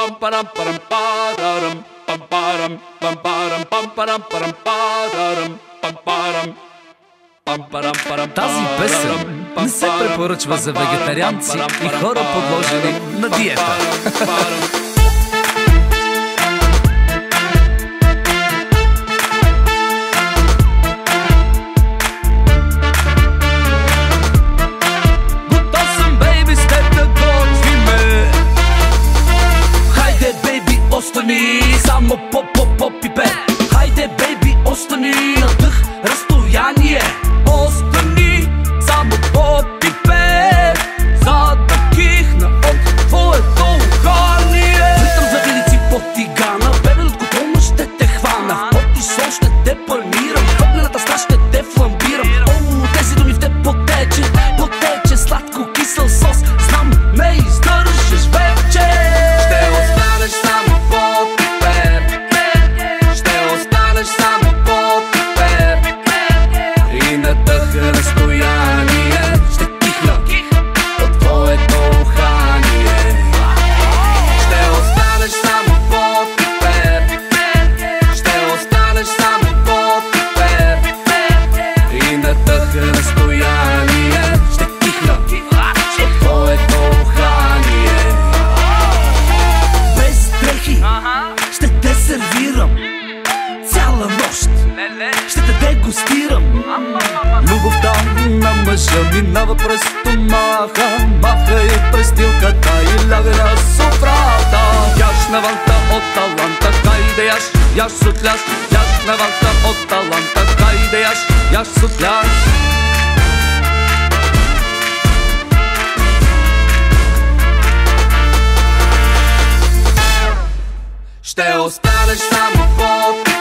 Тази песен не се препоръчва за вегетарианци и хора подложени на диета. Готов съм, бейби, с теб да готвиме. Хайде, бейби, остани, само по-по-по-пипе. Хайде, бейби, остани, на дъх, разстояние. Остани, само по-пипе, за да кихна от твоето ухание. Влитам за видици под тигана, бебе, от котона ще те хвана. В пот и сол ще те панирам, в огнената страст ще те фламбирам. О, тези думи в те потече, потече сладко кисел сос. Знам, не издържаш вече. Ще останеш само по-пипе, ще останеш само по-пипе. И на тъха разстояние ще кихна от твоето ухание. Ще останеш само по-пипе, ще останеш само по-пипе. И на тъха разстояние ще кихна от твоето ухание. Без дрехи ще те сервирам цяла нощ, ще те дегустирам. Любовта на мъжа минава през стомаха, маха и престилката и ляга на сутрата. Яш на ванта от таланта, хайде яш сутляш. Яш на ванта от таланта, хайде яш сутляш. Ще останеш само по